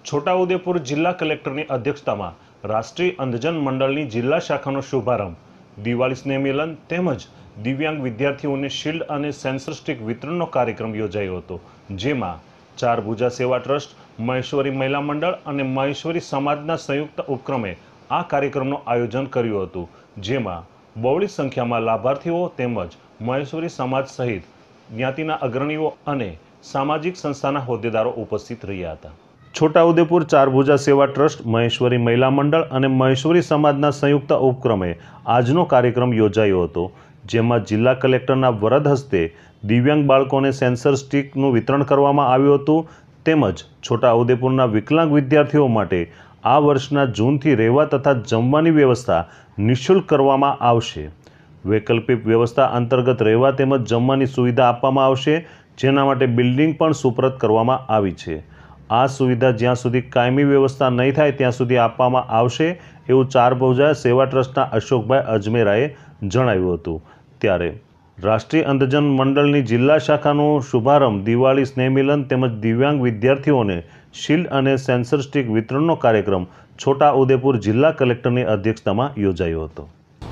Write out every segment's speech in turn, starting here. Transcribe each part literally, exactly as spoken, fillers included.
છોટાઉદેપુર જિલ્લા કલેક્ટરની અધ્યક્ષતામાં રાષ્ટ્રીય અંધજન મંડળની જિલ્લા શાખાનો શુભારંભ દિવાળી સ્નેહ મિલન તેમજ દિવ્યાંગ વિદ્યાર્થીઓને શિલ્ડ અને સેન્સર સ્ટિક વિતરણનો કાર્યક્રમ યોજાયો હતો, જેમાં ચાર ભુજા સેવા ટ્રસ્ટ, મહેશ્વરી મહિલા મંડળ અને મહેશ્વરી સમાજના સંયુક્ત ઉપક્રમે આ કાર્યક્રમનું આયોજન કર્યું હતું, જેમાં બહોળી સંખ્યામાં લાભાર્થીઓ તેમજ મહેશ્વરી સમાજ સહિત જ્ઞાતિના અગ્રણીઓ અને સામાજિક સંસ્થાના હોદ્દેદારો ઉપસ્થિત રહ્યા હતા। છોટાઉદેપુર ચાર ભુજા સેવા ટ્રસ્ટ, મહેશ્વરી મહિલા મંડળ અને મહેશ્વરી સમાજના સંયુક્ત ઉપક્રમે આજનો કાર્યક્રમ યોજાયો હતો, જેમાં જિલ્લા કલેક્ટરના વરદ હસ્તે દિવ્યાંગ બાળકોને સેન્સર સ્ટિકનું વિતરણ કરવામાં આવ્યું હતું, તેમજ છોટાઉદેપુરના વિકલાંગ વિદ્યાર્થીઓ માટે આ વર્ષના જૂનથી રહેવા તથા જમવાની વ્યવસ્થા નિઃશુલ્ક કરવામાં આવશે। વૈકલ્પિક વ્યવસ્થા અંતર્ગત રહેવા તેમજ જમવાની સુવિધા આપવામાં આવશે, જેના માટે બિલ્ડિંગ પણ સુપ્રત કરવામાં આવી છે। આ સુવિધા જ્યાં સુધી કાયમી વ્યવસ્થા નહીં થાય ત્યાં સુધી આપવામાં આવશે એવું ચાર ભુજા સેવા ટ્રસ્ટના અશોકભાઈ અજમેરાએ જણાવ્યું હતું। ત્યારે રાષ્ટ્રીય અંધજન મંડળની જિલ્લા શાખાનો શુભારંભ દિવાળી સ્નેહ મિલન તેમજ દિવ્યાંગ વિદ્યાર્થીઓને શિલ્ડ અને સેન્સર સ્ટિક વિતરણનો કાર્યક્રમ છોટાઉદેપુર જિલ્લા કલેક્ટરની અધ્યક્ષતામાં યોજાયો હતો।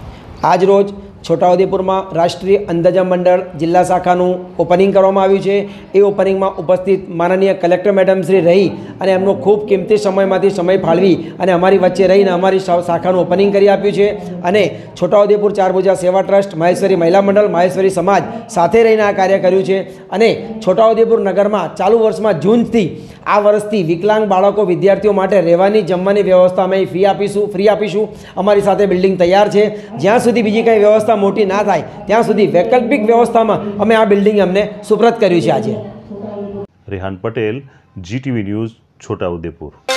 આજ રોજ છોટાઉદેપુરમાં રાષ્ટ્રીય અંધજન મંડળ જિલ્લા શાખાનું ઓપનિંગ કરવામાં આવ્યું છે। એ ઓપનિંગમાં ઉપસ્થિત માનનીય કલેક્ટર મેડમ શ્રી રહી અને એમનો ખૂબ કિંમતી સમયમાંથી સમય ફાળવી અને અમારી વચ્ચે રહીને અમારી શાખાનું ઓપનિંગ કરી આપ્યું છે। અને છોટાઉદેપુર ચાર ભુજા સેવા ટ્રસ્ટ, મહેશ્વરી મહિલા મંડળ, મહેશ્વરી સમાજ સાથે રહીને આ કાર્ય કર્યું છે। અને છોટાઉદેપુર નગરમાં ચાલુ વર્ષમાં જૂનથી આ વર્ષથી વિકલાંગ બાળકો વિદ્યાર્થીઓ માટે રહેવાની જમવાની વ્યવસ્થા અમે ફી આપીશું ફ્રી આપીશું। અમારી સાથે બિલ્ડિંગ તૈયાર છે। જ્યાં સુધી બીજી કંઈ વ્યવસ્થા મોટી ના થાય ત્યાં સુધી વૈકલ્પિક વ્યવસ્થામાં અમે આ બિલ્ડિંગ અમને સુપ્રત કર્યું છે। આજે રેહાન પટેલ, જીટીવી ન્યૂઝ, છોટાઉદેપુર।